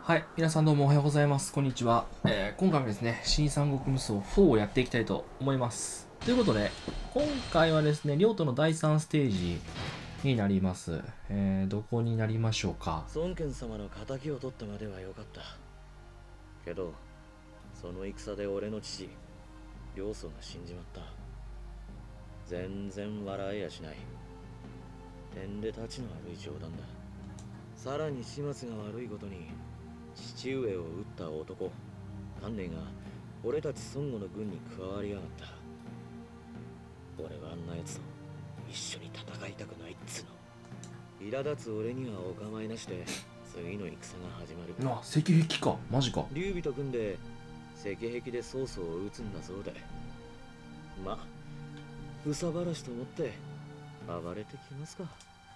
はい、皆さんどうもおはようございます。こんにちは。今回もですね、新三国無双4をやっていきたいと思います。ということで、今回はですね、領土の第3ステージになります。どこになりましょうか。 孫権様の仇を取ったまでは良かった。けど、その戦で俺の父、領祖が死んじまった。全然笑えやしない。点で立ちの悪い冗談だ。さらに始末が悪いことに、父上を撃った男、観念が俺たち孫悟の軍に加わりやがった。俺はあんな奴と一緒に戦いたくないっつの。苛立つ俺にはお構いなしで次の戦が始まる。 石壁か、マジか。 劉備と組んで石壁で曹操を撃つんだそうで、ま、憂さ晴らしと思って暴れてきますか。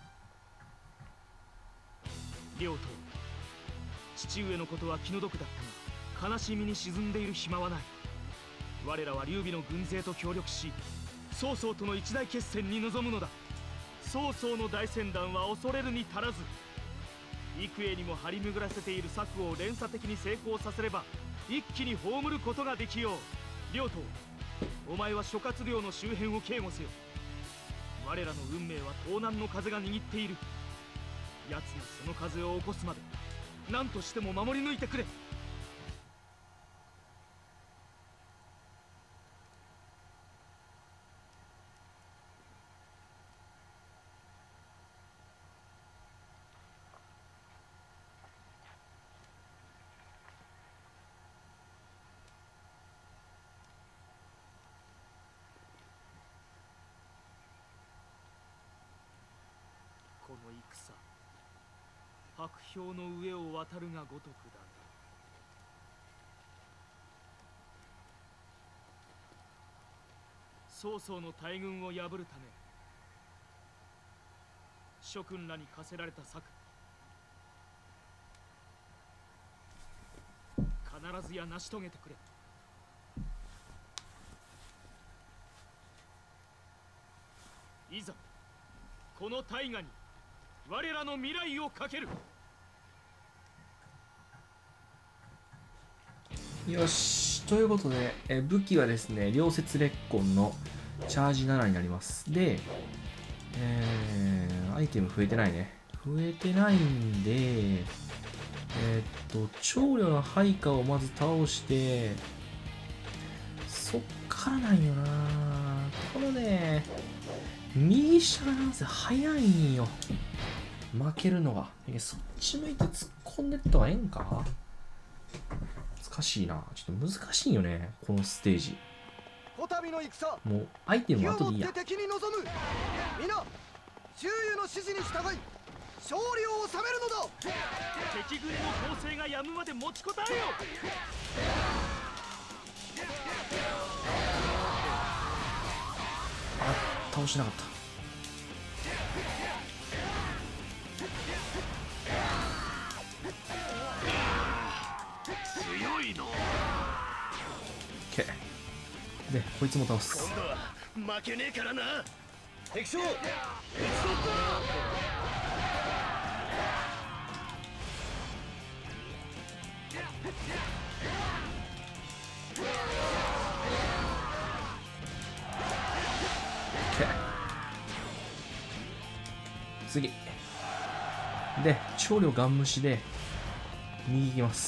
領と父上のことは気の毒だったが、悲しみに沈んでいる暇はない。我らは劉備の軍勢と協力し、曹操との一大決戦に臨むのだ。曹操の大船団は恐れるに足らず、幾重にも張り巡らせている策を連鎖的に成功させれば一気に葬ることができよう。領とお前は諸葛亮の周辺を警護せよ。我らの運命は東南の風が握っている。奴がその風を起こすまで何としても守り抜いてくれ。この戦、白氷の上を渡るがごとくだな。曹操の大軍を破るため諸君らに課せられた策、必ずや成し遂げてくれ。いざこの大河に我らの未来をかける。 よし、ということで、武器はですね、両節烈根のチャージ7になります。で、アイテム増えてないね。増えてないんで、長慮の配下をまず倒して、そっからなんよな。このね、右下がなんせ早いんよ。負けるのが。そっち向いて突っ込んでった方がええんか。難しいな。ちょっと難しいよね、このステージ。もうアイテムは後でいいや。 敵に臨む。皆周囲の指示に従い勝利を収めるのだ。 敵軍の攻勢がやむまで持ちこたえよ。 あ、倒しなかった。 強いの。 OK で、こいつも倒す。 今度は負けねえからな。 敵将、 次で、長慮ガン無視で右行きます。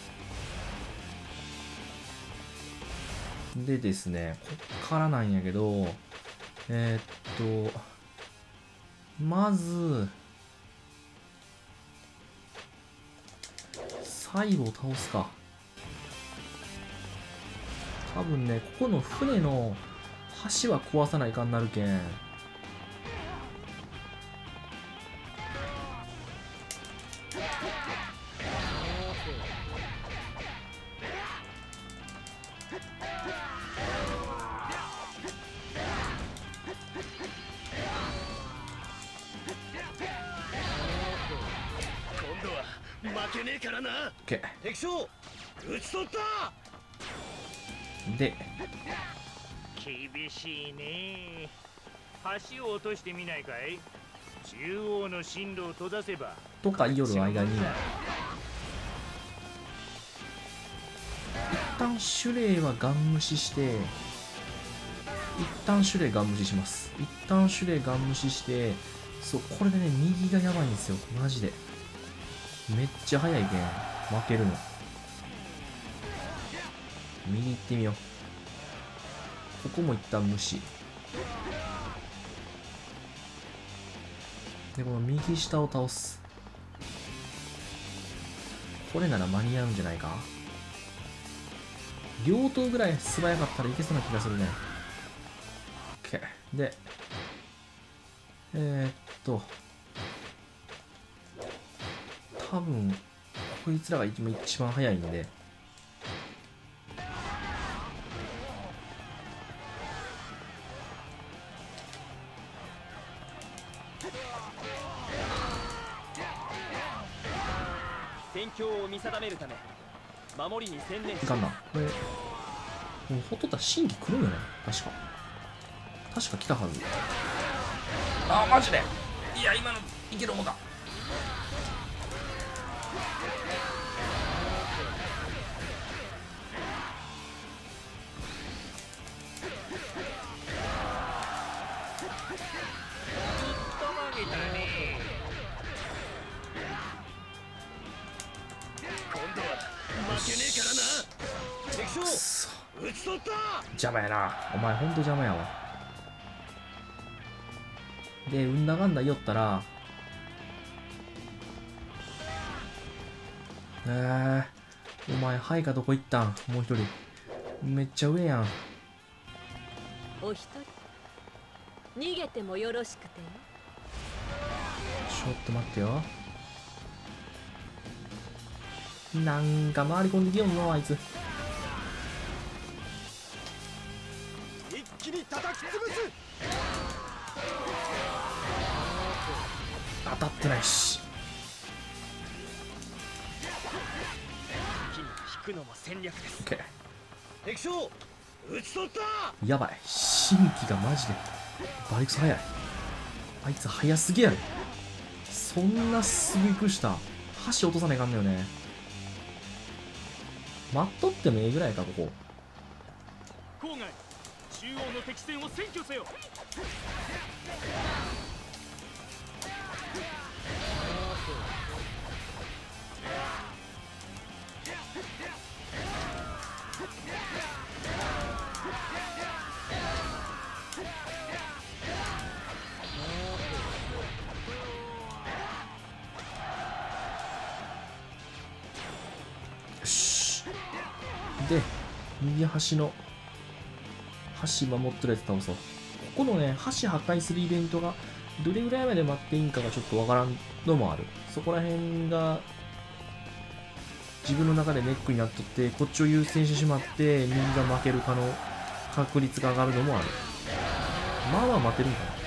でですね、こっからなんやけど、まず最後を倒すか。多分ね、ここの船の橋は壊さないかんなるけん。 負けねえからな。 OK 敵将、討ち取った。 で、 厳しいね。橋を落としてみないかい。中央の進路を閉ざせばとか言いよる間に旦シュレイはガン無視して、一旦シュレイガン無視します。一旦シュレイガン無視して、そう、これでね、右がやばいんですよ。マジで。めっちゃ速いけん。負けるの。右行ってみよう。ここも一旦無視。で、この右下を倒す。これなら間に合うんじゃないか。両刀ぐらい素早かったらいけそうな気がするね。OK。で、多分、こいつらが一番早いんで、 戦況を見定めるため守りに専念しいかんな。これ、もうほっとったら新規来るんよね。確か来たはず。あ、マジで。いや、今のいける思った。邪魔やな。お前ほんと邪魔やわ。で、うんだかんだ言おったら、お前、ハイカどこ行ったん？もう一人。めっちゃ上やん。 お一人逃げてもよろしくてよ。 ちょっと待ってよ。なんか回り込んできよんの、あいつ。 一気に叩き潰す。 当たってないし。 引くのも戦略です。 OK。 敵将討ち取った。 やばい。新規がマジでバリクソ早い。あいつ早すぎやろ。そんなすぐ行くした。箸落とさないかんのよね。待っとってもええぐらいか、ここ。 郊外中央の敵戦を占拠せよ。 で、右端の橋守ってるやつ倒そう。ここのね、橋破壊するイベントがどれぐらいまで待っていいんかがちょっとわからんのもある。そこら辺が自分の中でネックになっとって、こっちを優先してしまって右が負ける確率が上がるのもある。まあまあ待てるんかな。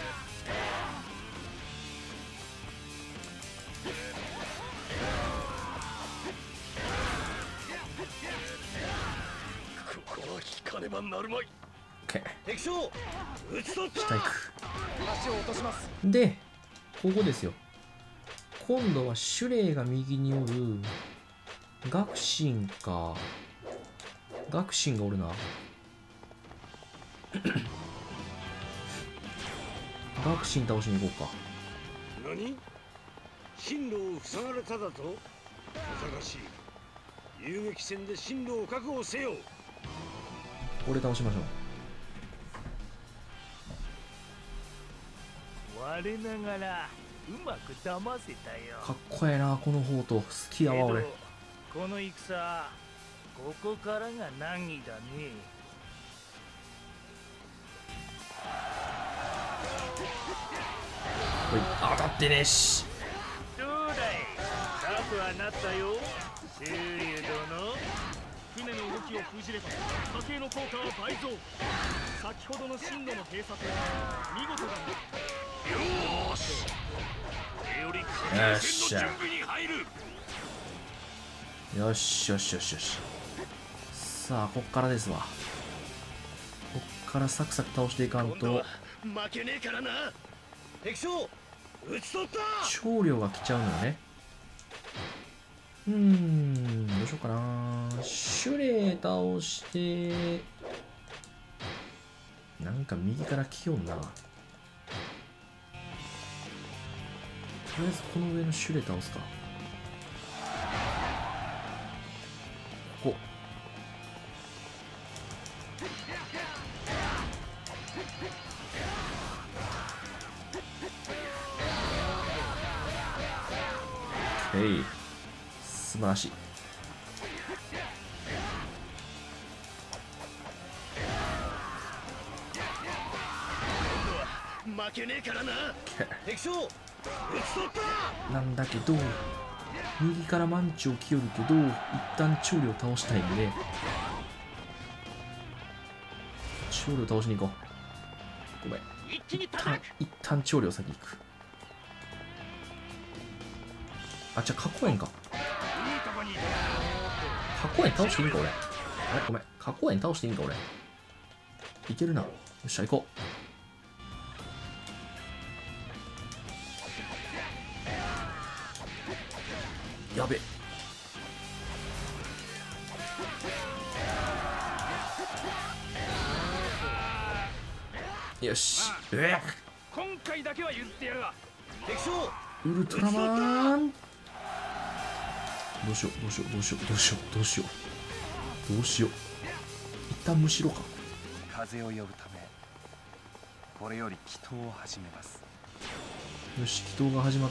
敵将撃ち取った。 下行く。 足を落とします。 で、ここですよ。今度はシュレイが右におる。学信か。学信がおるな。学信倒しに行こうか。 何？進路を塞がれただと？お探し。遊撃戦で進路を確保せよ。 これ倒しましょう。 我ながらうまく騙せたよ。 かっこええな、この方と。好きやわ、俺。 この戦、ここからが難儀だね。 おい、当たってねえし。 どうだい、タフはなったよ、周竜殿。船の動きを封じれば家計の効果は倍増。先ほどの進路の閉鎖見事だね。 よーし。よりよ艦っしゃ船の準備に入る。 よしよしよしよし。さあ、こっからですわ。こっからサクサク倒していかんと。 負けねえからな。 敵将撃ち取った。 少量が来ちゃうのよね。どうしようかな。シシュレ倒してなんか右から来よんな。とりあえずこの上のシュレ倒すか。ここ素晴らしい。 負けねえからな。敵将、撃ち取った。 なんだけど右からマンチを来よるけど一旦長領倒したいんで長領倒しに行こう。ごめん、一旦長領先行く。あ、じゃあ花崗園か。花崗園倒していいんか俺。あれごめん、花崗園倒していいんか俺。いけるな。よっしゃ行こう。やべ。よし。 今回だけは譲ってやるわ。 敵将、 ウルトラマン。どうしようどうしようどうしようどうしようどうしようどうしよう。一旦むしろか。 風を呼ぶためこれより祈祷を始めます。 よし、祈祷が始まった。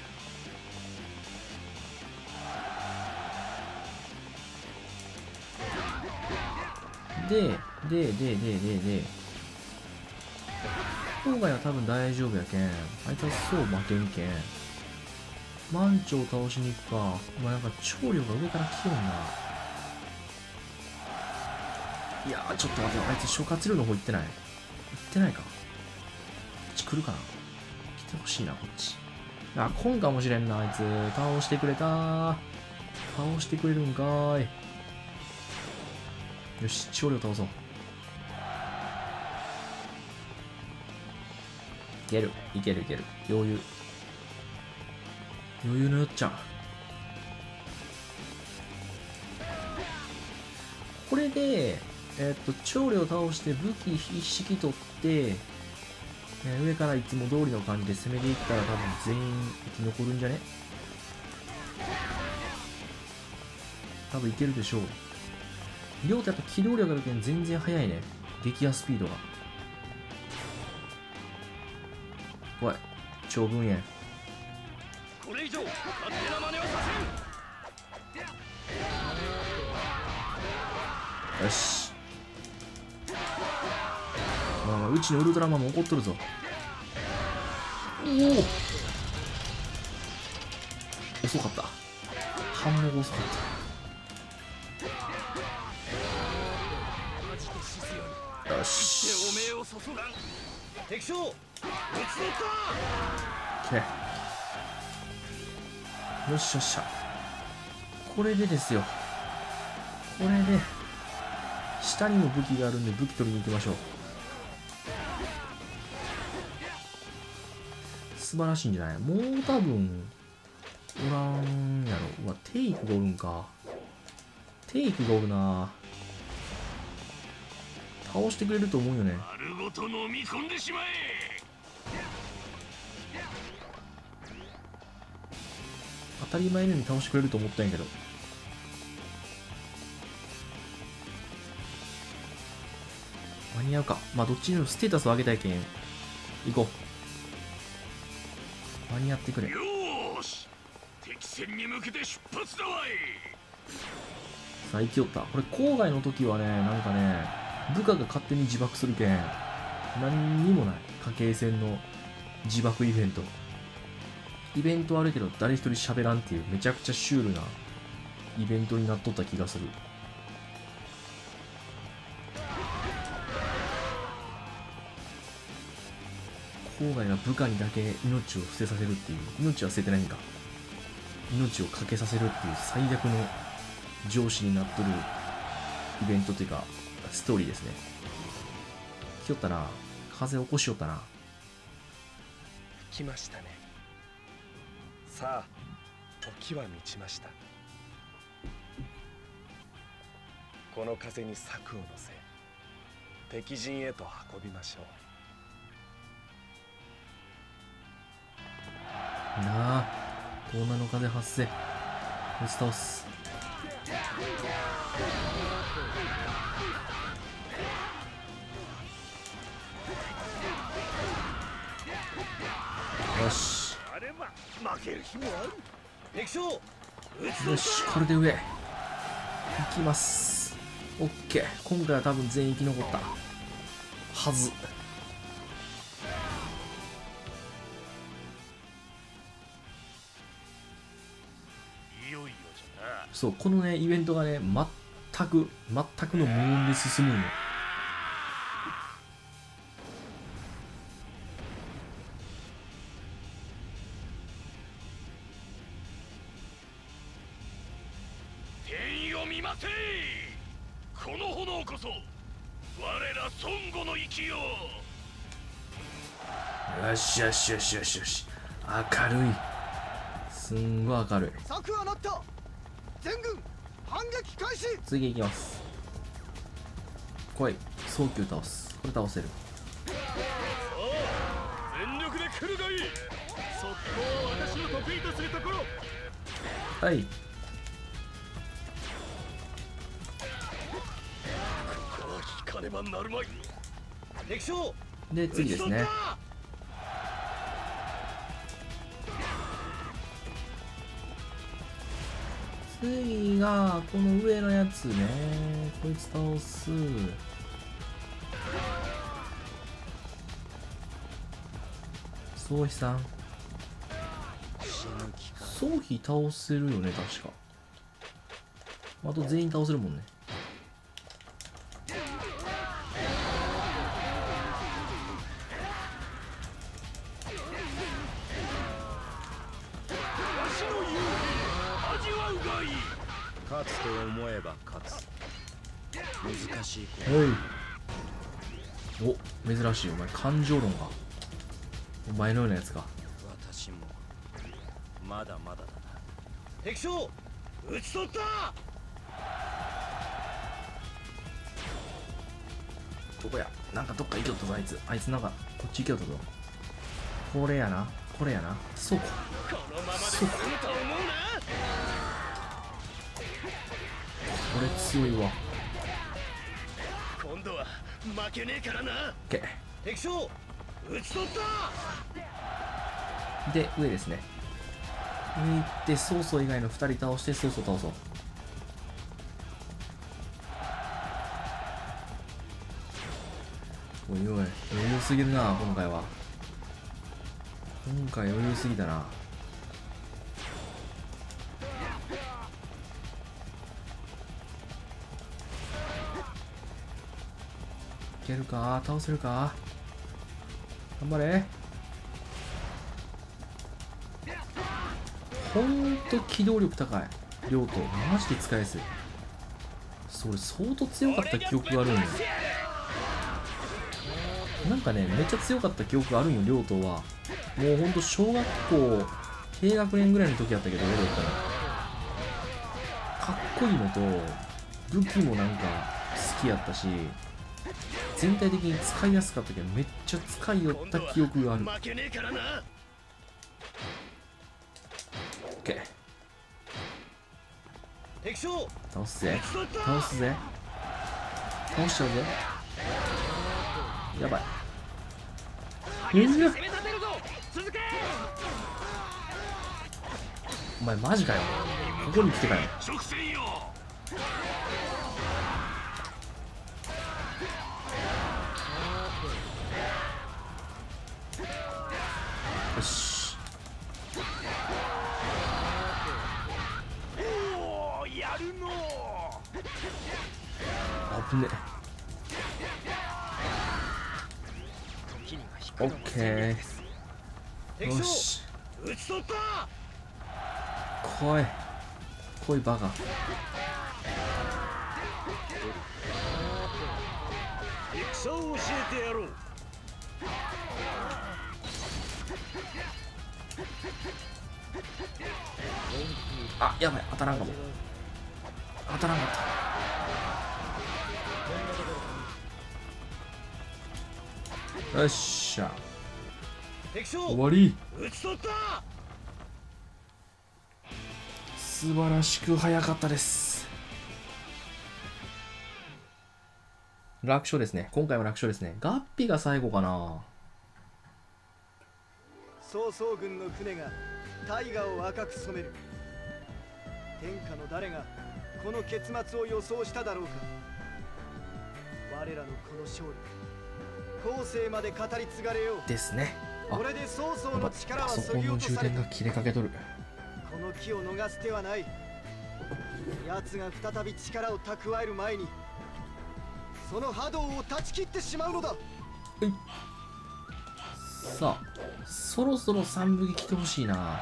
で郊外は多分大丈夫やけん、あいつはそう負けんけんマンチョを倒しに行くか。まあなんか長領が上から来よんな。いやーちょっと待って、あいつ諸葛亮の方行ってない。行ってないか。こっち来るかな。来てほしいな、こっち。あ、来んかもしれんな、あいつ。倒してくれた。倒してくれるんかーい。よし、長領倒そう。いける、いけるいける。余裕。余裕のよっちゃん。これで、長領倒して武器一式取って、上からいつも通りの感じで攻めていったら多分全員生き残るんじゃね。多分いけるでしょう。両手やっぱ機動力があるけん全然速いね。撃破スピードが。怖い。長文炎。 これ以上勝手な真似はさせん。 よし。まあうちのウルトラマンも怒っとるぞ。おお。遅かった。反応が遅かった。よし。 敵将、撃ち取った。 オッケー。よっしゃよっしゃ。これでですよ。これで下にも武器があるんで武器取りに行きましょう。素晴らしいんじゃない。もう多分おらんやろ。うわ、テイクがおるんか。テイクがおるな。倒してくれると思うよね。 丸ごと飲み込んでしまえ。 当たり前のように倒してくれると思ったんやけど。間に合うか。まあどっちにしろステータスを上げたいけん行こう。間に合ってくれ。 よーし、敵戦に向けて出発だわい。 さあ生きよった。これ郊外の時はね、なんかね部下が勝手に自爆するけん何にもない。家計戦の自爆イベント。イベントあるけど誰一人喋らんっていうめちゃくちゃシュールなイベントになっとった気がする。郊外が部下にだけ命を捨てさせるっていう。命は捨ててないんか。命をかけさせるっていう最悪の上司になっとるイベントというかストーリーですね。来よったな。風起こしよったな。 来ましたね。さあ時は満ちました。 この風に策を乗せ敵陣へと運びましょう。 なあ、東南の風発生。打ち倒す。よしあれば負ける日もある。敵将よし、これで上行きます。オッケー。今回は多分全員生き残ったはず。 いよいよじゃな。 そう、このねイベントがね全くの無音で進むんよ。 天よ見ませ。この炎こそ我ら孫悟の息よ。 よしよしよしよしよし、明るい。すんごい明るい。 策はなった。全軍反撃開始。 次行きます。来い。早急倒す。これ倒せる。 全力で来るがいい。速攻を私の得意とするところ。 はい。 ここは引かねばなるまい。敵将で次ですね。次がこの上のやつね。こいつ倒す。宗妃さん。宗妃倒せるよね確か。あと全員倒せるもんね。 勝つと思えば勝つ。難しいおい。お、珍しい。お前感情論がお前のようなやつが。 私もまだまだだな。 敵将討ち取った。 どこや。なんかどっか行きよったぞあいつ。あいつなんかこっち行きよったぞ。これやな、これやな。そうか。 このままでそうか。 済むと思うな。 これ強いわ。 今度は負けねえからな。 け敵将討ち取った。 で上ですね。上行って曹操以外の2人倒して曹操倒そう。おいおい余裕すぎるな今回は。今回余裕すぎたな。いけるか。倒せるか。頑張れ。ほんと機動力高い両党。マジで使いやすい。それ相当強かった記憶があるんよ。なんかねめっちゃ強かった記憶があるんよ両党は。もうほんと小学校低学年ぐらいの時やったけど俺だったらかっこいいのと武器もなんか好きやったし全体的に使いやすかったけどめっちゃ使いよった記憶がある。 負けねえからな。 オッケー。 敵将倒すぜ。倒すぜ。倒しちゃうぜ。やばい。 攻め立てるぞ。続け。 お前マジかよ。ここに来てかよ。 直線よ。 よし。 おおやるの。 危ねえ。オッケー。よし。 撃ち取った。 来い。来いバカ。 戦を教えてやろう。 あ、やばい。当たらんかも。当たらんかっよっしゃ、 敵将終わり。 討ち取った。 素晴らしく早かったです。楽勝ですね。今回も楽勝ですね。ガッピが最後かな。 曹操軍の船が大河を赤く染める。天下の誰がこの結末を予想しただろうか。我らのこの勝利、後世まで語り継がれよう。 ですね。あ、 これで曹操の力はパソコン削ぎの充落とされた。 電が切れかけとる。 この機を逃す手はない。奴が再び力を蓄える前にその波動を断ち切ってしまうのだ。 さあ、そろそろ三武器来てほしいな。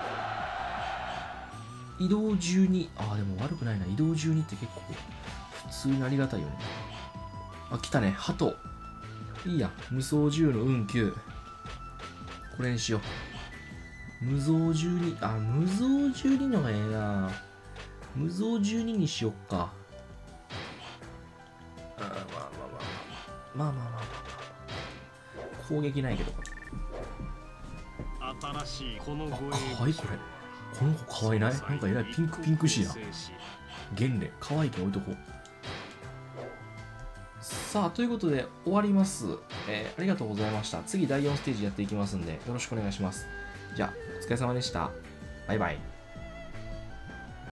移動12、あ、でも悪くないな。移動12って結構普通にありがたいよね。あ、来たね。鳩。いいや。無双10の運9。これにしよう。無双12、あ、無双12のがええな。無双12にしよっか。まあまあまあまあまあまあまあまあ。攻撃ないけど。 新しいこのあ、 護衛かわいいこれ。この子かわいいない？なんかえらいピンクピンクしいやん。元礼。かわいいけど置いとこう。さあ、ということで終わります。ありがとうございました。次第4ステージやっていきますんで、よろしくお願いします。じゃあ、お疲れ様でした。バイバイ。